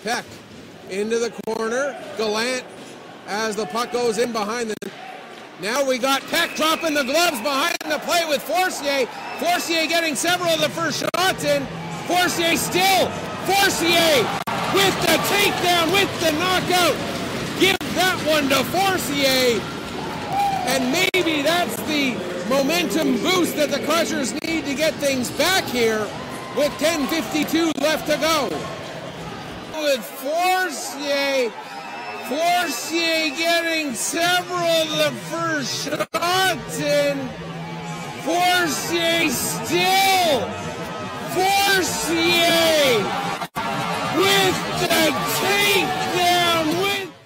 Peck into the corner. Gallant as the puck goes in behind the... Now we got Peck dropping the gloves behind the plate with Forcier. Forcier getting several of the first shots in. Forcier still. Forcier with the takedown, with the knockout. Give that one to Forcier. And maybe that's the momentum boost that the Crushers need to get things back here with 10:52 left to go. With Forcier getting several of the first shots in. Forcier still. Forcier with the takedown.